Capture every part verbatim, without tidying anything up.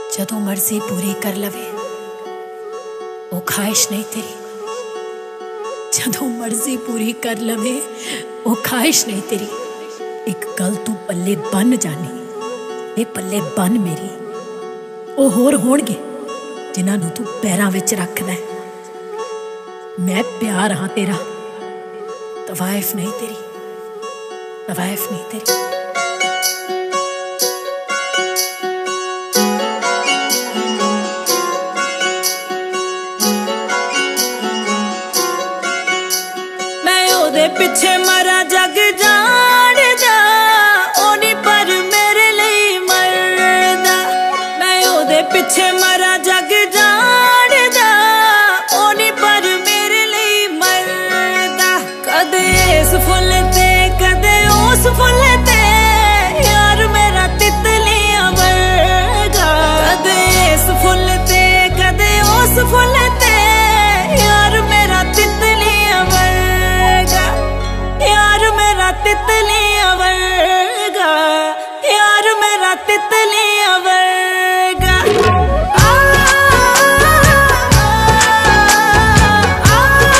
जदों मर्जी पूरी कर लवे वो ख्वाहिश नहीं तेरी, जदों मर्जी पूरी कर लवे वो ख्वाहिश नहीं तेरी। एक गल तू पल्ले बन जानी, ये पल्ले बन मेरी। वो होर होणगे जिन्हां नूं तू पैरां विच रखदा है। मैं प्यार हाँ तेरा, तवाइफ नहीं तेरी, तवाइफ नहीं तेरी। पिछे मरा जग जाणदा ओनी पर मेरे लिए मरदा। मैं ओदे पिछे मरा जग जाणदा ओनी पर मेरे लिए मरदा। कदे इस फुल ते कदे उस फुल ते यार मेरा तितलियां वर्गा। कदे इस फुल ते कदे उस फुल ते यार मेरा तितलियां वर्गा, यार मेरा तितलियां वर्गा, यार मेरा तितलियां वर्गा। आ, आ,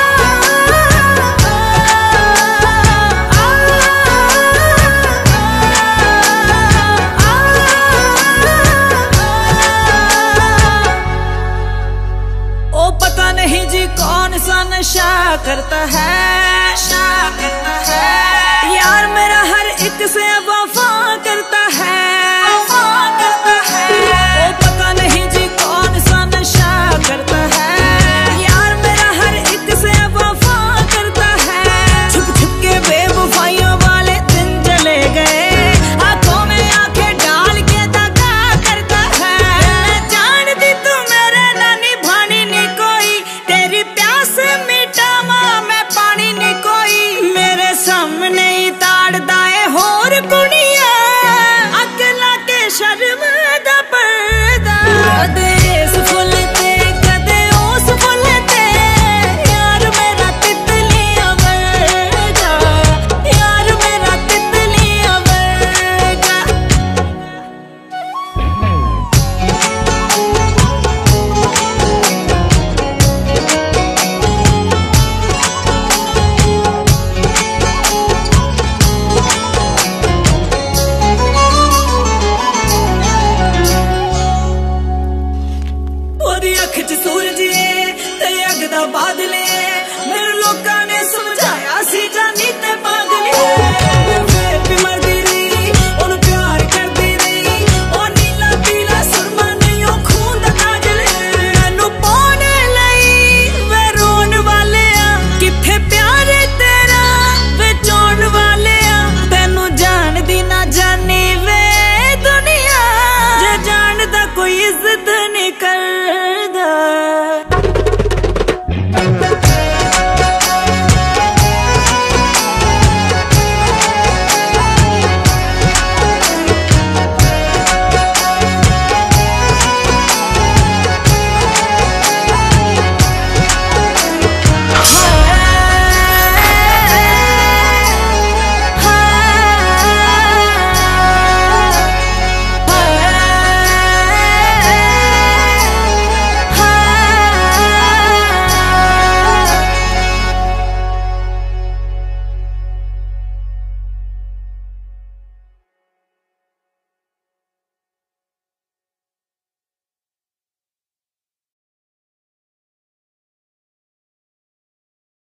ओ पता नहीं जी कौन सा नशा करता है, नशा करता है यार मेरा हर एक से वफा करता है, वफा करता है। ओ पता नहीं जी कौन सा नशा करता है यार मेरा हर एक से वफा करता है। छुप छुप के बेवफाइयों वाले दिन चले गए, आंखों में आंखें डाल के दगा करता है। जानती तू मेरे नानी भानी नहीं कोई, तेरी प्यास मिटावा मैं पानी नहीं कोई। मेरे सामने ही ताड़दा है होर कुड़िया, अगला के शर्म दा पर्दा। कदे इस फुल ते कदे उस फुल ते यार मेरा तितलियां वर्गा, यार मेरा तितलियां वर्गा। ओदी अख च सूरज है ते अग दा बादल है। मेरे लोकां ने समझाया सी जानी ते पागल है। फिर भी मरदी रही ओनू प्यार करदी रही, ओ नीला पीला सुरमा नहीं ओ खून दा काजल है। मैनू पाने लई वे रोन वाले आ, किथे प्यार तेरा वे चोण वाले आ। तैनू जानदी ना जानी वे दुनिया, जे जानदा कोई इज्जत